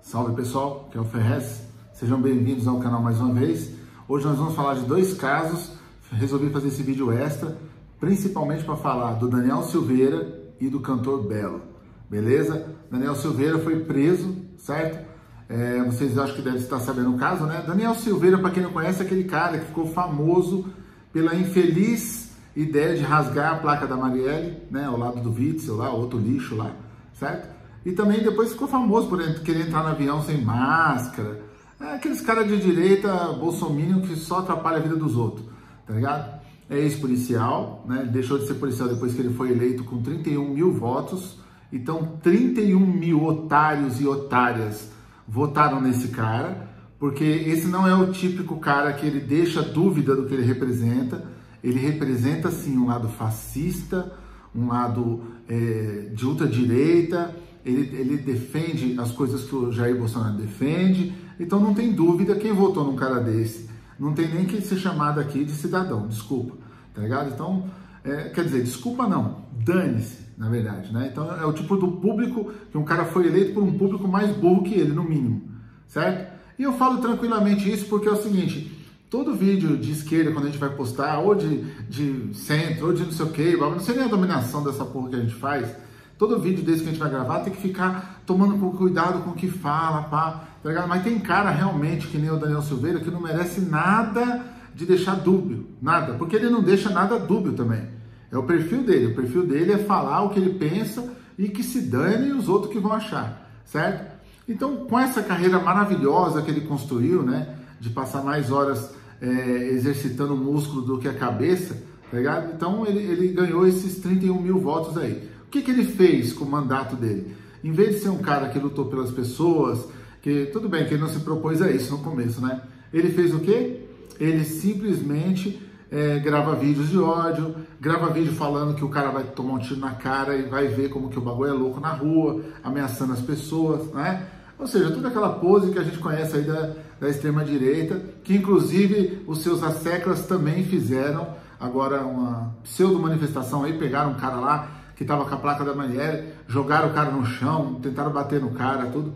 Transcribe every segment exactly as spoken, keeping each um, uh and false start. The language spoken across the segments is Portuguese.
Salve pessoal, que é o Ferrez, sejam bem-vindos ao canal mais uma vez. Hoje nós vamos falar de dois casos, resolvi fazer esse vídeo extra, principalmente para falar do Daniel Silveira e do cantor Belo, beleza? Daniel Silveira foi preso, certo? É, vocês acham que devem estar sabendo o caso, né? Daniel Silveira, para quem não conhece, é aquele cara que ficou famoso pela infeliz ideia de rasgar a placa da Marielle, né, ao lado do Witzel lá, outro lixo lá, certo? E também depois ficou famoso por querer entrar no avião sem máscara. É aqueles caras de direita, bolsominion, que só atrapalha a vida dos outros, tá ligado? É ex-policial, né? Ele deixou de ser policial depois que ele foi eleito com trinta e um mil votos. Então, trinta e um mil otários e otárias votaram nesse cara, porque esse não é o típico cara que ele deixa dúvida do que ele representa. Ele representa, sim, um lado fascista, um lado é, de ultradireita. Ele, ele defende as coisas que o Jair Bolsonaro defende, então não tem dúvida quem votou num cara desse, não tem nem que ser chamado aqui de cidadão, desculpa, tá ligado? Então, é, quer dizer, desculpa não, dane-se, na verdade, né? Então é o tipo do público que um cara foi eleito por um público mais burro que ele, no mínimo, certo? E eu falo tranquilamente isso porque é o seguinte, todo vídeo de esquerda, quando a gente vai postar, ou de, de centro, ou de não sei o que, não sei nem a dominação dessa porra que a gente faz. Todo vídeo desse que a gente vai gravar tem que ficar tomando cuidado com o que fala, pá, tá ligado? Mas tem cara realmente, que nem o Daniel Silveira, que não merece nada de deixar dúbio, nada, porque ele não deixa nada dúbio também. É o perfil dele, o perfil dele é falar o que ele pensa e que se dane os outros que vão achar, certo? Então, com essa carreira maravilhosa que ele construiu, né, de passar mais horas é, exercitando o músculo do que a cabeça, tá ligado? Então, ele, ele ganhou esses trinta e um mil votos aí. O que, que ele fez com o mandato dele? Em vez de ser um cara que lutou pelas pessoas, que tudo bem que ele não se propôs a isso no começo, né? Ele fez o quê? Ele simplesmente é, grava vídeos de ódio, grava vídeo falando que o cara vai tomar um tiro na cara e vai ver como que o bagulho é louco na rua, ameaçando as pessoas, né? Ou seja, toda aquela pose que a gente conhece aí da, da extrema-direita, que inclusive os seus asseclas também fizeram. Agora uma pseudo-manifestação aí, pegaram um cara lá, que estava com a placa da Marielle, jogaram o cara no chão, tentaram bater no cara, tudo.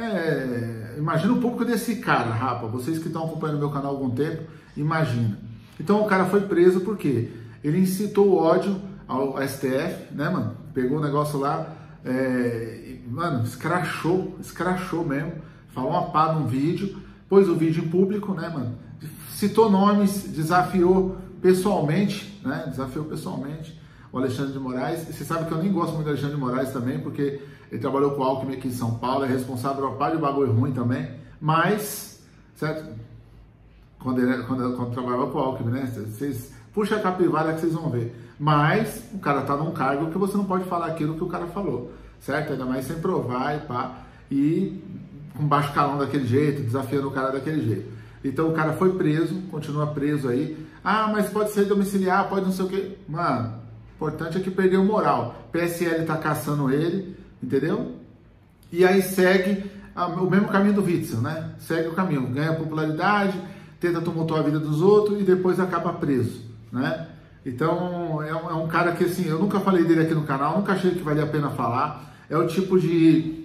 É, imagina um pouco desse cara, rapa, vocês que estão acompanhando meu canal há algum tempo, imagina. Então o cara foi preso porque ele incitou o ódio ao S T F, né, mano? Pegou o negócio lá, é, e, mano, escrachou, escrachou mesmo, falou uma pá num vídeo, pôs o vídeo em público, né, mano? Citou nomes, desafiou pessoalmente, né? Desafiou pessoalmente o Alexandre de Moraes. E você sabe que eu nem gosto muito do Alexandre de Moraes também, porque ele trabalhou com o Alckmin aqui em São Paulo, é responsável por uma par de bagulho ruim também, mas, certo? Quando, ele, quando, quando trabalhava com o Alckmin, né? Vocês puxa a capivara que vocês vão ver. Mas o cara tá num cargo que você não pode falar aquilo que o cara falou, certo? Ainda mais sem provar e pá, e com baixo calão daquele jeito, desafiando o cara daquele jeito. Então o cara foi preso, continua preso aí. Ah, mas pode ser domiciliar, pode não sei o quê. Mano, o importante é que perdeu moral. P S L tá caçando ele, entendeu? E aí segue a, o mesmo caminho do Witzel, né? Segue o caminho, ganha popularidade, tenta tumultuar a vida dos outros e depois acaba preso, né? Então é um, é um cara que, assim, eu nunca falei dele aqui no canal, nunca achei que valia a pena falar. É o tipo de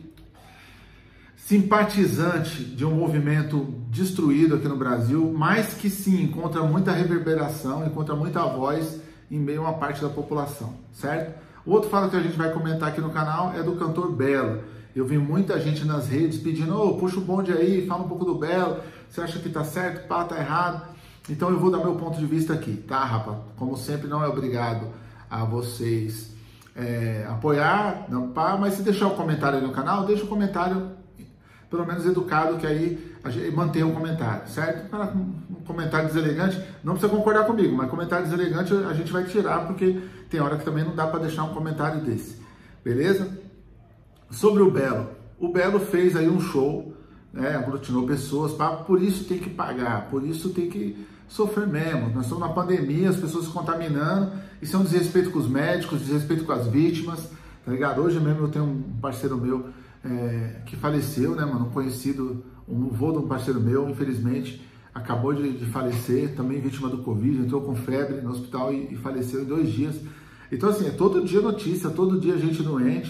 simpatizante de um movimento destruído aqui no Brasil, mas que sim, encontra muita reverberação, encontra muita voz em meio a uma parte da população, certo? O outro fato que a gente vai comentar aqui no canal é do cantor Belo. Eu vi muita gente nas redes pedindo, ô, oh, puxa o bonde aí, fala um pouco do Belo, você acha que tá certo, pá, tá errado? Então eu vou dar meu ponto de vista aqui, tá, rapaz? Como sempre, não é obrigado a vocês é, apoiar, não, pá, mas se deixar um comentário aí no canal, deixa o um comentário pelo menos educado, que aí a gente mantém o comentário, certo? Cara, um comentário deselegante, não precisa concordar comigo, mas comentário deselegante a gente vai tirar, porque tem hora que também não dá para deixar um comentário desse, beleza? Sobre o Belo, o Belo fez aí um show, né, aglutinou pessoas, pá, por isso tem que pagar, por isso tem que sofrer mesmo. Nós estamos na pandemia, as pessoas se contaminando, isso é um desrespeito com os médicos, desrespeito com as vítimas, tá ligado? Hoje mesmo eu tenho um parceiro meu É, que faleceu, né, mano, um conhecido, um avô de um parceiro meu, infelizmente, acabou de, de falecer, também vítima do Covid, entrou com febre no hospital e, e faleceu em dois dias. Então, assim, é todo dia notícia, todo dia gente doente,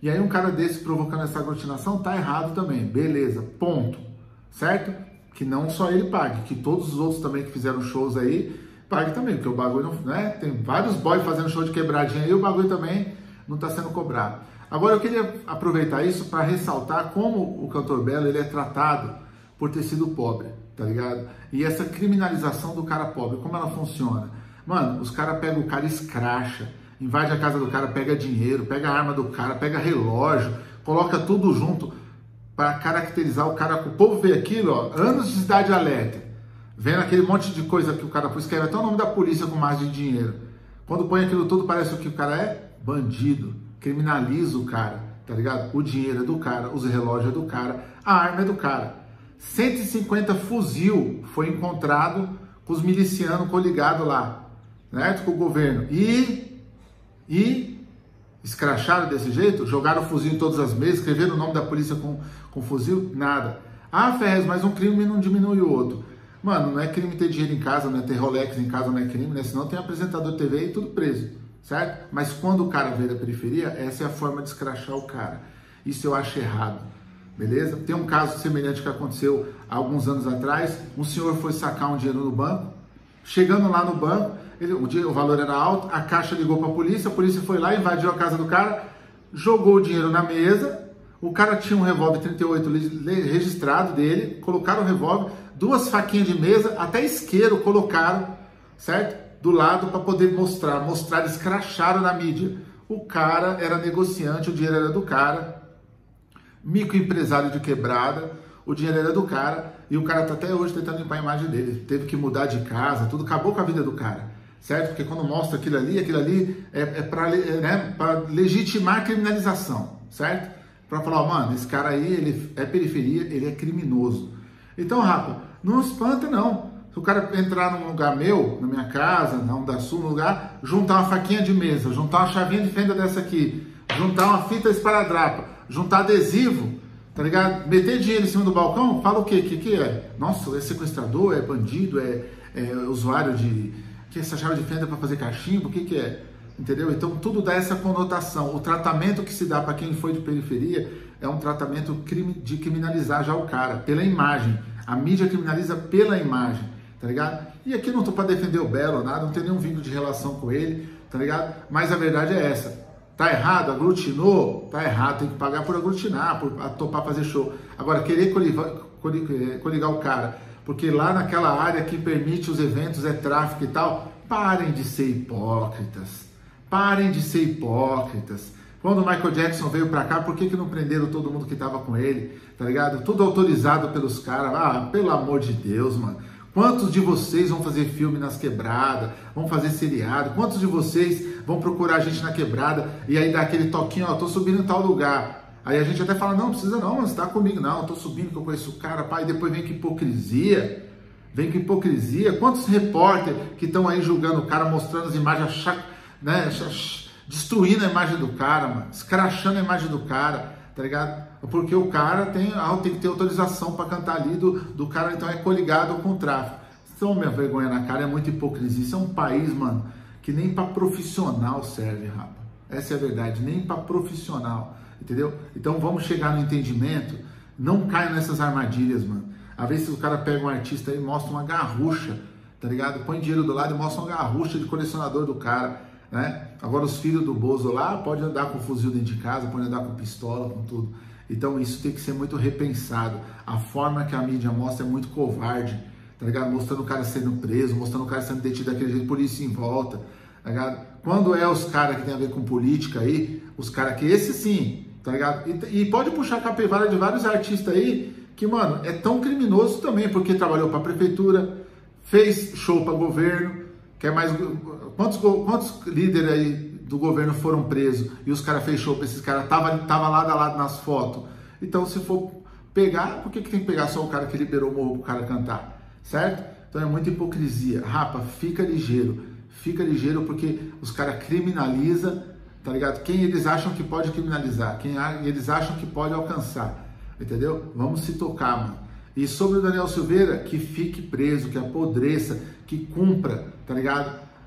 E aí um cara desse provocando essa aglutinação tá errado também, beleza, ponto, certo? Que não só ele pague, que todos os outros também que fizeram shows aí, pague também, porque o bagulho não, né? Tem vários boys fazendo show de quebradinha aí, o bagulho também não tá sendo cobrado. Agora eu queria aproveitar isso para ressaltar como o cantor Belo ele é tratado por ter sido pobre, tá ligado? E essa criminalização do cara pobre, como ela funciona? Mano, os caras pegam o cara e escracha, invade a casa do cara, pega dinheiro, pega a arma do cara, pega relógio, coloca tudo junto para caracterizar o cara. O povo vê aquilo, ó, anos de Cidade Alerta, vendo aquele monte de coisa que o cara escreve até o nome da polícia com mais de dinheiro. Quando põe aquilo tudo, parece o que o cara é? Bandido. Criminaliza o cara, tá ligado? O dinheiro é do cara, os relógios é do cara, a arma é do cara. cento e cinquenta fuzil foi encontrado com os milicianos coligados lá, né? Com o governo. E, e escracharam desse jeito, jogaram o fuzil em todas as mesas, escreveram o nome da polícia com, com fuzil, nada. Ah, Ferrez, mas um crime não diminui o outro. Mano, não é crime ter dinheiro em casa, não é ter Rolex em casa, não é crime, né? Senão tem apresentador de T V e tudo preso. Certo? Mas quando o cara veio da periferia, essa é a forma de escrachar o cara. Isso eu acho errado, beleza? Tem um caso semelhante que aconteceu há alguns anos atrás. Um senhor foi sacar um dinheiro no banco. Chegando lá no banco, ele, o, dinheiro, o valor era alto, a caixa ligou para a polícia, a polícia foi lá, invadiu a casa do cara, jogou o dinheiro na mesa. O cara tinha um revólver trinta e oito registrado dele, colocaram o revólver, duas faquinhas de mesa, até isqueiro colocaram, certo? Do lado para poder mostrar, mostrar, escracharam na mídia. O cara era negociante, o dinheiro era do cara, microempresário de quebrada, o dinheiro era do cara, e o cara tá até hoje tentando limpar a imagem dele, teve que mudar de casa, tudo acabou com a vida do cara, certo? Porque quando mostra aquilo ali, aquilo ali é, é para é, né, legitimar a criminalização, certo? Para falar, ó, mano, esse cara aí, ele é periferia, ele é criminoso. Então, Rafa, não espanta não. Se o cara entrar num lugar meu, na minha casa, na Onda Sul, num lugar, juntar uma faquinha de mesa, juntar uma chavinha de fenda dessa aqui, juntar uma fita esparadrapa, juntar adesivo, tá ligado? Meter dinheiro em cima do balcão, fala o quê? O que, que é? Nossa, é sequestrador, é bandido, é, é usuário de... que essa chave de fenda para fazer cachimbo, o que, que é? Entendeu? Então tudo dá essa conotação. O tratamento que se dá para quem foi de periferia é um tratamento de criminalizar já o cara, pela imagem. A mídia criminaliza pela imagem. Tá ligado? E aqui não tô para defender o Belo, nada, não tem nenhum vínculo de relação com ele, tá ligado? Mas a verdade é essa. Tá errado, aglutinou, tá errado, tem que pagar por aglutinar, por topar fazer show. Agora, querer coligar, coligar o cara, porque lá naquela área que permite os eventos é tráfico e tal, parem de ser hipócritas. Parem de ser hipócritas. Quando o Michael Jackson veio pra cá, por que que não prenderam todo mundo que tava com ele, tá ligado? Tudo autorizado pelos caras. Ah, pelo amor de Deus, mano. Quantos de vocês vão fazer filme nas quebradas, vão fazer seriado? Quantos de vocês vão procurar a gente na quebrada e aí dá aquele toquinho, ó, tô subindo em tal lugar. Aí a gente até fala, não, não precisa não, você tá comigo. Não, tô subindo que eu conheço o cara, pai, e depois vem com hipocrisia. Vem com hipocrisia. Quantos repórteres que estão aí julgando o cara, mostrando as imagens, né, destruindo a imagem do cara, mano, escrachando a imagem do cara, tá ligado? Porque o cara tem, tem que ter autorização para cantar ali do, do cara, então é coligado com o tráfico. Então, minha vergonha na cara, é muita hipocrisia. Isso é um país, mano, que nem para profissional serve, rapaz. Essa é a verdade, nem para profissional, entendeu? Então vamos chegar no entendimento, não caia nessas armadilhas, mano. Às vezes o cara pega um artista e mostra uma garrucha, tá ligado? Põe dinheiro do lado e mostra uma garrucha de colecionador do cara, né? Agora os filhos do Bozo lá podem andar com fuzil dentro de casa, podem andar com pistola, com tudo. Então isso tem que ser muito repensado. A forma que a mídia mostra é muito covarde, tá ligado? Mostrando o cara sendo preso, mostrando o cara sendo detido daquele jeito, polícia em volta, tá ligado? Quando é os caras que tem a ver com política aí, os caras que esse sim, tá ligado? E, e pode puxar a capivara de vários artistas aí, que, mano, é tão criminoso também, porque trabalhou pra prefeitura, fez show pra governo, quer mais... Quantos, quantos líderes aí do governo foram presos e os caras fez show pra esses caras, tava, tava lado a lado nas fotos. Então, se for pegar, por que, que tem que pegar só o cara que liberou o morro pro cara cantar? Certo? Então é muita hipocrisia. Rapa, fica ligeiro. Fica ligeiro porque os caras criminalizam, tá ligado? Quem eles acham que pode criminalizar, quem eles acham que pode alcançar. Entendeu? Vamos se tocar, mano. E sobre o Daniel Silveira, que fique preso, que apodreça, que cumpra, tá ligado?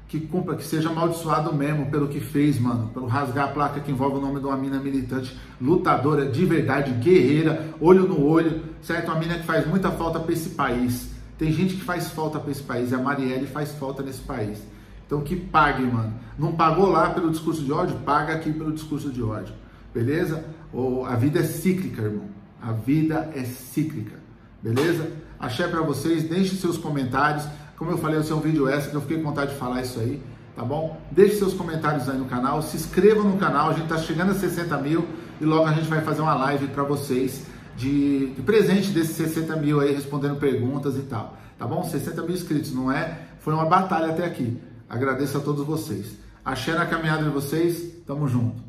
que cumpra, que seja amaldiçoado mesmo pelo que fez, mano, pelo rasgar a placa que envolve o nome de uma mina militante, lutadora de verdade, guerreira, olho no olho, certo? Uma mina que faz muita falta para esse país. Tem gente que faz falta para esse país, e a Marielle faz falta nesse país. Então que pague, mano. Não pagou lá pelo discurso de ódio, paga aqui pelo discurso de ódio, beleza? Ou a vida é cíclica, irmão. A vida é cíclica, beleza? Axé para vocês, deixe seus comentários. Como eu falei, esse é um vídeo extra que eu fiquei com vontade de falar isso aí, tá bom? Deixe seus comentários aí no canal, se inscreva no canal, a gente tá chegando a sessenta mil e logo a gente vai fazer uma live para vocês de, de presente desses sessenta mil aí, respondendo perguntas e tal, tá bom? sessenta mil inscritos, não é? Foi uma batalha até aqui. Agradeço a todos vocês. Axé na caminhada de vocês, tamo junto.